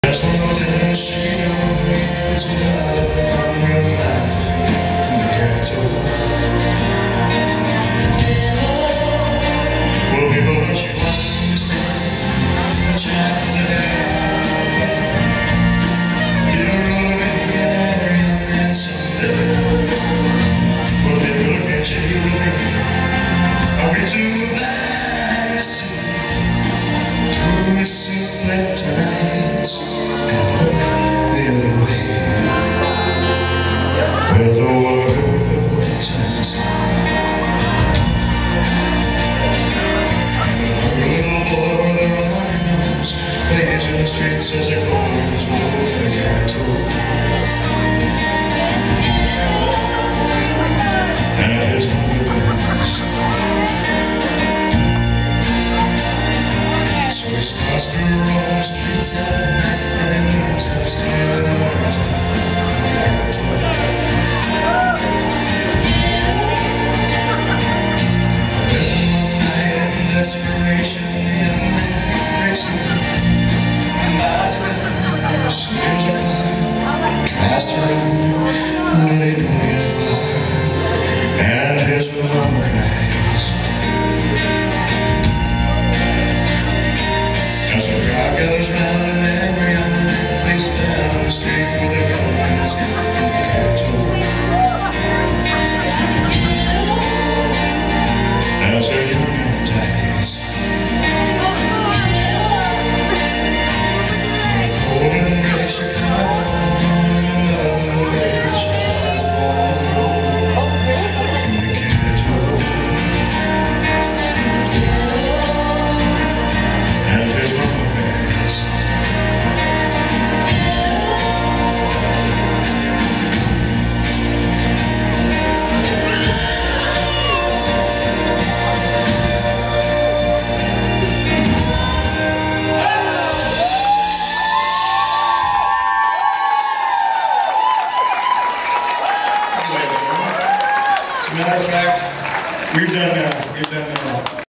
There's one thing she knows about real life in the ghetto. Well, people, don't you understand the chapter? You're gonna be an angry young man someday. Well, people, look at you and me. Are we too blind to see? Do we simply tonight and look the other way, where the world turns? A little boy with a runny nose plays in the streets as a goes more the ghetto. And his money pays, so he starts to roam the streets at night, and he learns how to steal and he learns how to fight in the ghetto. Then one night in desperation, the young man breaks a window, buys a gun, steals a car, tries to run, but he don't get far, and his mama cries as the crowd gathers round an angry young man face down on the street with a gun in his hand in the ghetto. As a young man dies, cold and gray Chicago, in another village, was born in the ghetto. And his mama cries As a matter of fact, we've done